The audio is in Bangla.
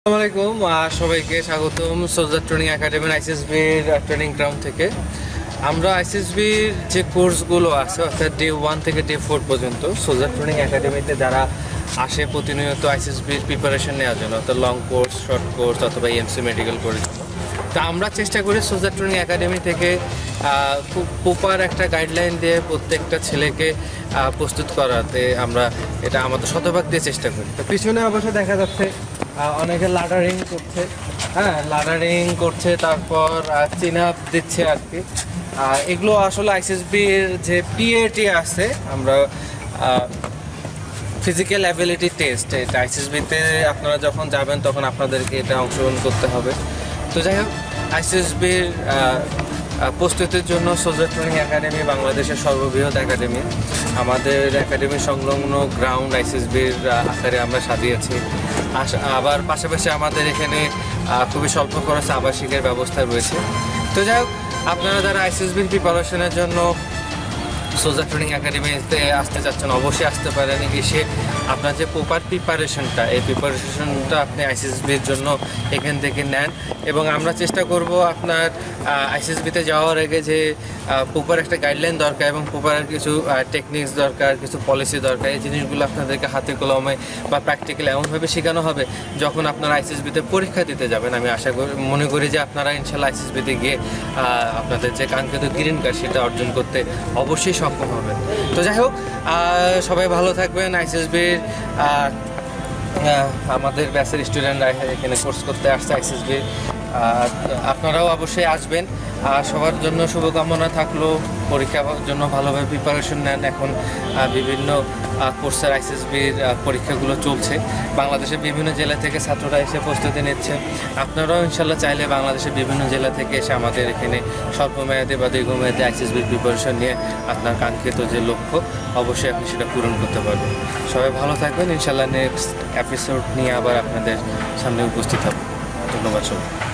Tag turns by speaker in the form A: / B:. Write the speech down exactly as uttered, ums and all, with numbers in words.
A: আসসালামু আলাইকুম, সবাইকে স্বাগতম সোলজার ট্রেনিং একাডেমির আইসিএসবির ট্রেনিং গ্রাউন্ড থেকে। আমরা আইসিএসবির যে কোর্সগুলো আছে অর্থাৎ ডে ওয়ান থেকে ডে ফোর পর্যন্ত সোলজার ট্রেনিং একাডেমিতে যারা আসে প্রতিনিয়ত আইসিএসবির প্রিপারেশন নেওয়ার জন্য, অর্থাৎ লং কোর্স, শর্ট কোর্স অথবা এমসি মেডিকেল কোর্স, তা আমরা চেষ্টা করি সোলজার ট্রেনিং একাডেমি থেকে খুব প্রপার একটা গাইডলাইন দিয়ে প্রত্যেকটা ছেলেকে প্রস্তুত করাতে আমরা এটা আমাদের শতভাগ দিয়ে চেষ্টা করি। তো পিছনে অবশ্য দেখা যাচ্ছে অনেকে লাডারিং করছে, হ্যাঁ লাডারিং করছে, তারপর চিন আপ দিচ্ছে আর কি। এগুলো আসলে আইসিএসবির যে পিএটি আছে, আমরা ফিজিক্যাল অ্যাবিলিটি টেস্ট, এটা আইসিএসবিতে আপনারা যখন যাবেন তখন আপনাদেরকে এটা অংশগ্রহণ করতে হবে। তো যাই হোক, আইসিএসবির প্রস্তুতির জন্য সোলজার ট্রেনিং একাডেমি বাংলাদেশের সর্ববৃহৎ একাডেমি। আমাদের একাডেমি সংলগ্ন গ্রাউন্ড আইসিএসবির আকারে আমরা সাজিয়েছি। আবার পাশাপাশি আমাদের এখানে খুবই স্বল্প খরচে আবাসিকের ব্যবস্থা রয়েছে। তো যাই হোক, আপনারা যারা আইসিএসবির প্রিপারেশনের জন্য সোলজার ট্রেনিং একাডেমিতে আসতে চাচ্ছেন অবশ্যই আসতে পারেন। এসে আপনার যে প্রপার প্রিপারেশনটা, এই প্রিপারেশনটা আপনি আইসিএসবির জন্য এখান থেকে নেন। এবং আমরা চেষ্টা করব আপনার আইসিএসবিতে যাওয়ার আগে যে প্রপার একটা গাইডলাইন দরকার এবং প্রপার কিছু টেকনিক্স দরকার, কিছু পলিসি দরকার, এই জিনিসগুলো আপনাদেরকে হাতে কলমে বা প্র্যাকটিক্যাল এমনভাবে শেখানো হবে যখন আপনারা আইসিএসবিতে পরীক্ষা দিতে যাবেন। আমি আশা করি মনে করি যে আপনারা ইনশাল্লাহ আইসিএসবিতে গিয়ে আপনাদের যে কাঙ্ক্ষিত গ্রিন কার্ড সেটা অর্জন করতে অবশ্যই সক্ষম হবেন। তো যাই হোক, সবাই ভালো থাকবেন। আইসিএসবির আমাদের ব্যাচের স্টুডেন্টরা এখানে কোর্স করতে আসছে আইসিএসবির, আপনারাও অবশ্যই আসবেন। সবার জন্য শুভকামনা থাকলো, পরীক্ষার জন্য ভালোভাবে প্রিপারেশন নেন। এখন বিভিন্ন কোর্সের আইসিএসবির পরীক্ষাগুলো চলছে, বাংলাদেশের বিভিন্ন জেলা থেকে ছাত্ররা এসে প্রস্তুতি নিচ্ছে। আপনারাও ইনশাল্লাহ চাইলে বাংলাদেশের বিভিন্ন জেলা থেকে এসে আমাদের এখানে স্বল্পমেয়াদী বা দীর্ঘমেয়াদী আইসিএসবির প্রিপারেশন নিয়ে আপনার কাঙ্ক্ষিত যে লক্ষ্য অবশ্যই আপনি সেটা পূরণ করতে পারবেন। সবাই ভালো থাকবেন। ইনশাল্লাহ নেক্সট এপিসোড নিয়ে আবার আপনাদের সামনে উপস্থিত হব। ধন্যবাদ সবাই।